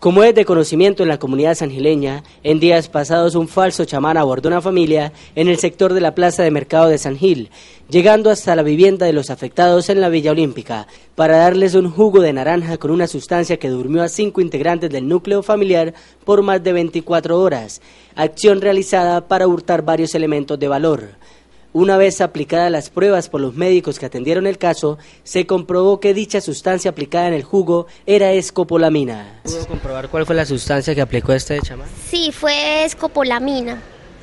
Como es de conocimiento en la comunidad sangileña, en días pasados un falso chamán abordó una familia en el sector de la plaza de mercado de San Gil, llegando hasta la vivienda de los afectados en la Villa Olímpica, para darles un jugo de naranja con una sustancia que durmió a 5 integrantes del núcleo familiar por más de 24 horas, acción realizada para hurtar varios elementos de valor. Una vez aplicadas las pruebas por los médicos que atendieron el caso, se comprobó que dicha sustancia aplicada en el jugo era escopolamina. ¿Pudo comprobar cuál fue la sustancia que aplicó este chamán? Sí, fue escopolamina.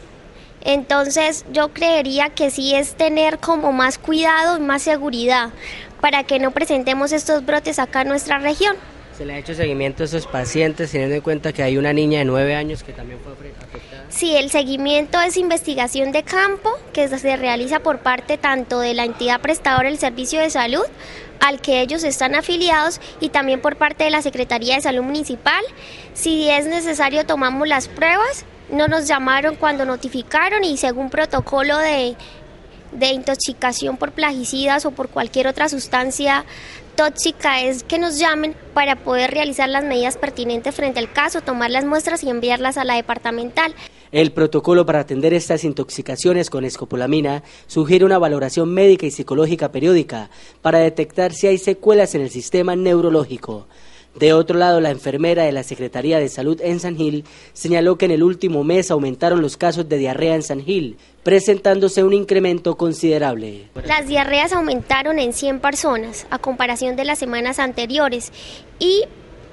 Entonces yo creería que sí es tener como más cuidado y más seguridad para que no presentemos estos brotes acá en nuestra región. ¿Se le ha hecho seguimiento a esos pacientes teniendo en cuenta que hay una niña de 9 años que también fue afectada? Sí, el seguimiento es investigación de campo que se realiza por parte tanto de la entidad prestadora del servicio de salud al que ellos están afiliados y también por parte de la Secretaría de Salud Municipal. Si es necesario tomamos las pruebas, no nos llamaron cuando notificaron y según protocolo de intoxicación por plaguicidas o por cualquier otra sustancia tóxica es que nos llamen para poder realizar las medidas pertinentes frente al caso, tomar las muestras y enviarlas a la departamental. El protocolo para atender estas intoxicaciones con escopolamina sugiere una valoración médica y psicológica periódica para detectar si hay secuelas en el sistema neurológico. De otro lado, la enfermera de la Secretaría de Salud en San Gil señaló que en el último mes aumentaron los casos de diarrea en San Gil, presentándose un incremento considerable. Las diarreas aumentaron en 100 personas a comparación de las semanas anteriores y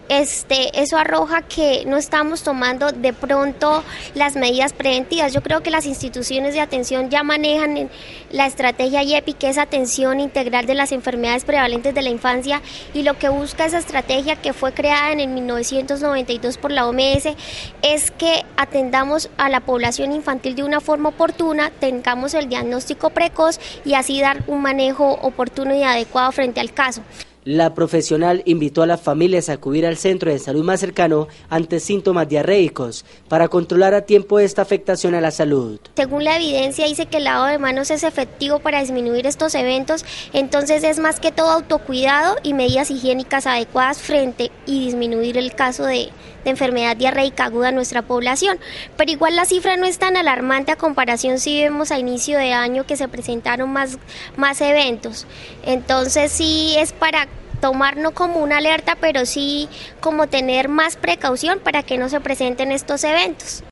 eso arroja que no estamos tomando de pronto las medidas preventivas. Yo creo que las instituciones de atención ya manejan la estrategia IEPI, que es atención integral de las enfermedades prevalentes de la infancia, y lo que busca esa estrategia, que fue creada en el 1992 por la OMS, es que atendamos a la población infantil de una forma oportuna, tengamos el diagnóstico precoz y así dar un manejo oportuno y adecuado frente al caso. La profesional invitó a las familias a acudir al centro de salud más cercano ante síntomas diarreicos para controlar a tiempo esta afectación a la salud. Según la evidencia dice que el lavado de manos es efectivo para disminuir estos eventos, entonces es más que todo autocuidado y medidas higiénicas adecuadas frente y disminuir el caso de enfermedad diarreica aguda en nuestra población. Pero igual la cifra no es tan alarmante a comparación si vemos a inicio de año que se presentaron más eventos. Entonces sí es para tomar no como una alerta, pero sí como tener más precaución para que no se presenten estos eventos.